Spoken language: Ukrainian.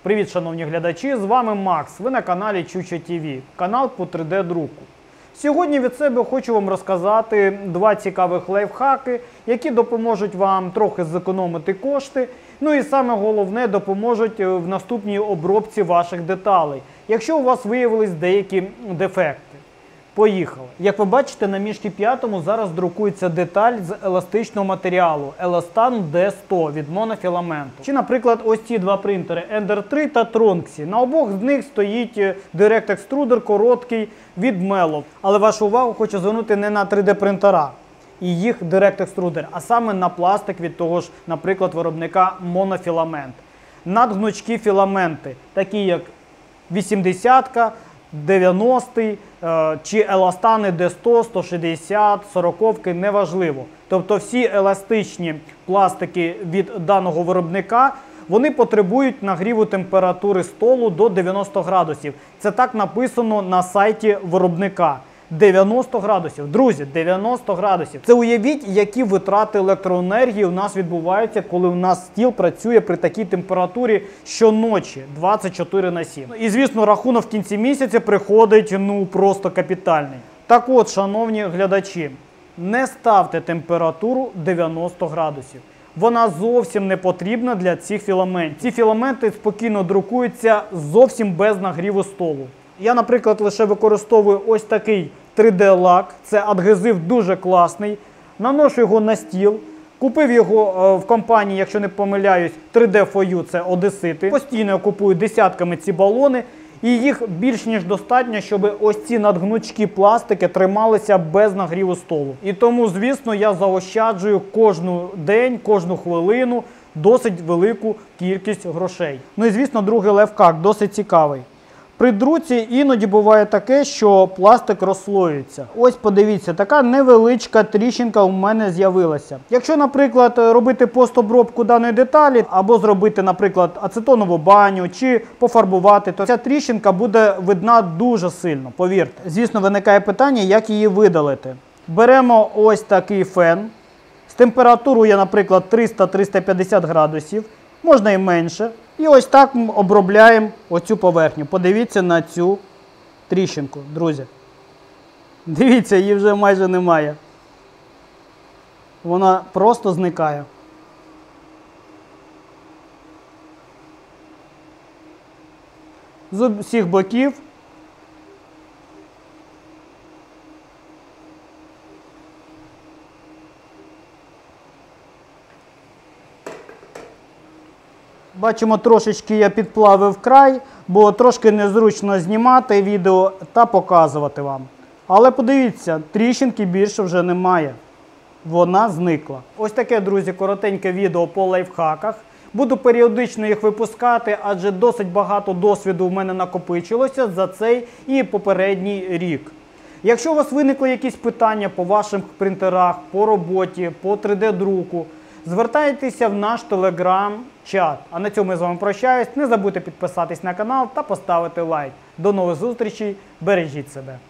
Привіт, шановні глядачі, з вами Макс, ви на каналі Чуча ТВ, канал по 3D-друку. Сьогодні від себе хочу вам розказати два цікавих лайфхаки, які допоможуть вам трохи зекономити кошти, ну і саме головне, допоможуть в наступній обробці ваших деталей, якщо у вас виявились деякі дефекти. Поїхали! Як ви бачите, на Мішці 5 зараз друкується деталь з еластичного матеріалу Elastan D100 від монофіламенту. Чи, наприклад, ось ці два принтери Ender 3 та Tronxy. На обох з них стоїть Direct Extruder короткий від Melov. Але вашу увагу хочу звернути не на 3D принтера і їх Direct Extruder, а саме на пластик від того ж, наприклад, виробника монофіламент. Надгнучкі філаменти, такі як 80-ка, 90-й, чи еластани D100, 160, 40-ки, неважливо. Тобто всі еластичні пластики від даного виробника, вони потребують нагріву температури столу до 90 градусів. Це так написано на сайті виробника. 90 градусів. Друзі, 90 градусів. Це уявіть, які витрати електроенергії у нас відбуваються, коли у нас стіл працює при такій температурі щоночі, 24/7. І, звісно, рахунок в кінці місяця приходить, просто капітальний. Так от, шановні глядачі, не ставте температуру 90 градусів. Вона зовсім не потрібна для цих філаментів. Ці філаменти спокійно друкуються зовсім без нагріву столу. Я, наприклад, лише використовую ось такий 3D-лак, це адгезив дуже класний, наношу його на стіл, купив його в компанії, якщо не помиляюсь, 3D4U, це одесити. Постійно я купую десятками ці балони, і їх більш ніж достатньо, щоб ось ці надгнучкі пластики трималися без нагріву столу. І тому, звісно, я заощаджую кожен день, кожну хвилину досить велику кількість грошей. Ну і, звісно, другий лайфхак, досить цікавий. При друці іноді буває таке, що пластик розслоюється. Ось подивіться, така невеличка тріщинка у мене з'явилася. Якщо, наприклад, робити постобробку даної деталі, або зробити, наприклад, ацетонову баню, чи пофарбувати, то ця тріщинка буде видна дуже сильно, повірте. Звісно, виникає питання, як її видалити. Беремо ось такий фен. З температурою, наприклад, 300-350 градусів, можна і менше. І ось так ми обробляємо оцю поверхню. Подивіться на цю тріщинку, друзі. Дивіться, її вже майже немає. Вона просто зникає. З усіх боків. Бачимо, трошечки я підплавив край, бо трошки незручно знімати відео та показувати вам. Але подивіться, тріщинки більше вже немає. Вона зникла. Ось таке, друзі, коротеньке відео по лайфхаках. Буду періодично їх випускати, адже досить багато досвіду в мене накопичилося за цей і попередній рік. Якщо у вас виникли якісь питання по вашим принтерах, по роботі, по 3D-друку, звертайтеся в наш телеграм-чат. А на цьому я з вами прощаюсь. Не забудьте підписатись на канал та поставити лайк. До нових зустрічей. Бережіть себе.